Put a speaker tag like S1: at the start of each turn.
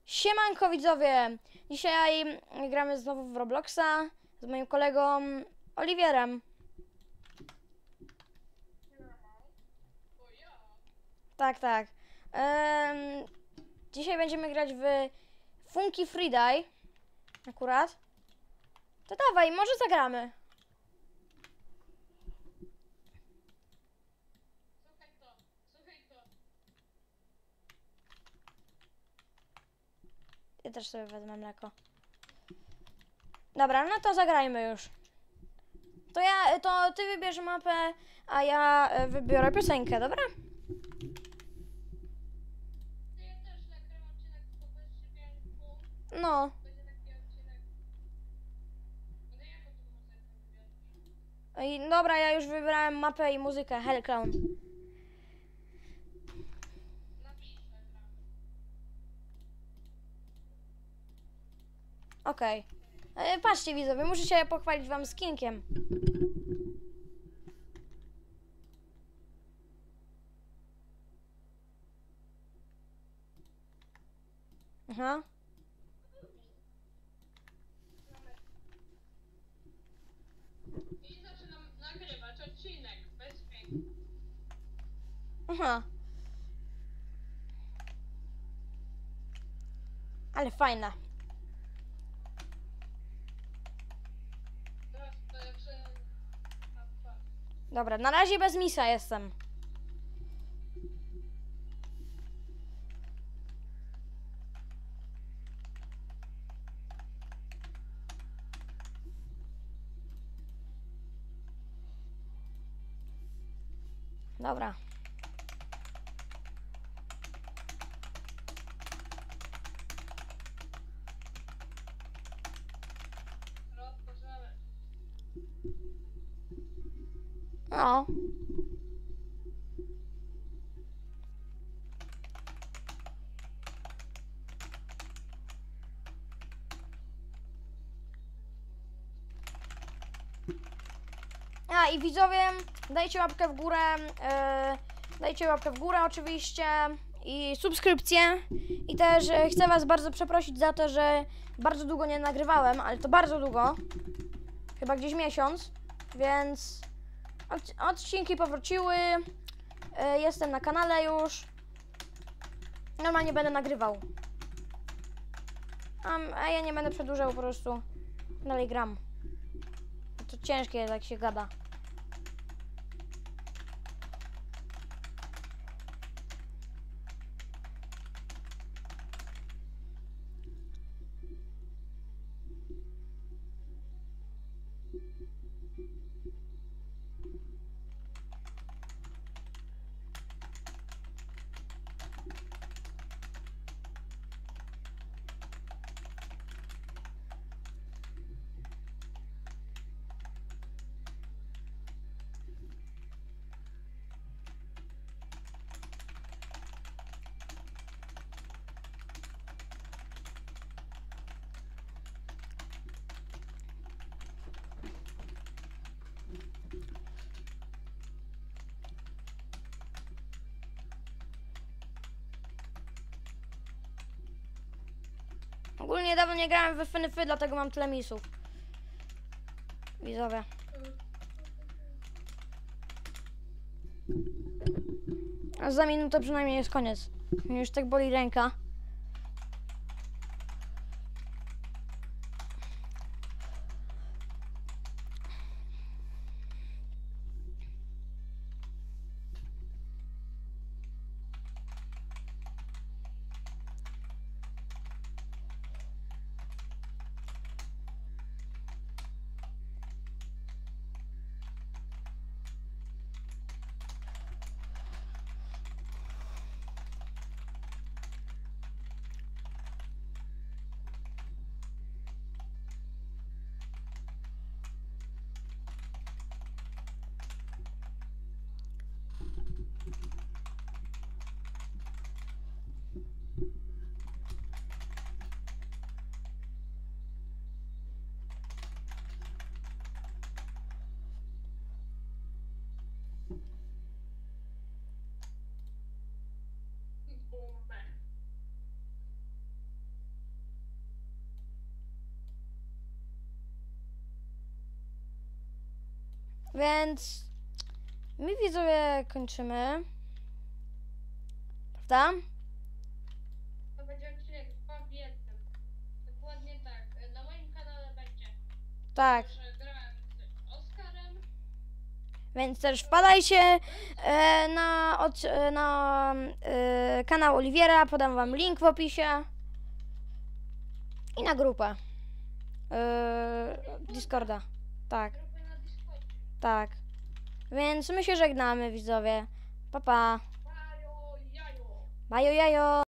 S1: Siemanko widzowie! Dzisiaj gramy znowu w Robloxa z moim kolegą Oliwierem. Tak, tak. Dzisiaj będziemy grać w Funky Friday. Akurat. To dawaj, może zagramy. Ja też sobie wezmę mleko. Dobra, no to zagrajmy już. To ty wybierz mapę, a ja wybiorę piosenkę, dobra? No. Dobra, ja już wybrałem mapę i muzykę. Hell Clown. Okej. Patrzcie widzowie, muszę się pochwalić wam skinkiem. Aha.
S2: I zaczynam nagrywać odcinek bez dźwięku.
S1: Aha. Ale fajna.
S2: Teraz to jeszcze...
S1: Dobra, na razie bez misa jestem. Dobra.
S2: Rozpoczynamy.
S1: No. A i widzowie, dajcie łapkę w górę, dajcie łapkę w górę oczywiście i subskrypcję. I też chcę was bardzo przeprosić za to, że bardzo długo nie nagrywałem, ale to bardzo długo, chyba gdzieś miesiąc, więc odcinki powróciły, jestem na kanale już, normalnie będę nagrywał, a ja nie będę przedłużał, po prostu dalej gram. To ciężkie jest, jak się gada. Ogólnie dawno nie grałem w FNF, dlatego mam tyle misów. Widzowie. A za minutę przynajmniej jest koniec. Mnie już tak boli ręka. Więc my widzowie kończymy. Prawda?
S2: To będzie odcinek 2 w 1. Dokładnie tak. Na moim kanale będzie,
S1: Tak.
S2: że grałem z Oskarem.
S1: Więc też wpadajcie na kanał Oliwiera, podam wam link w opisie i na grupę Discorda. Tak,
S2: Grupy na Discordzie.
S1: tak. Więc my się żegnamy, widzowie. Pa, pa.
S2: Bajo, jajo.
S1: Bajo, jajo.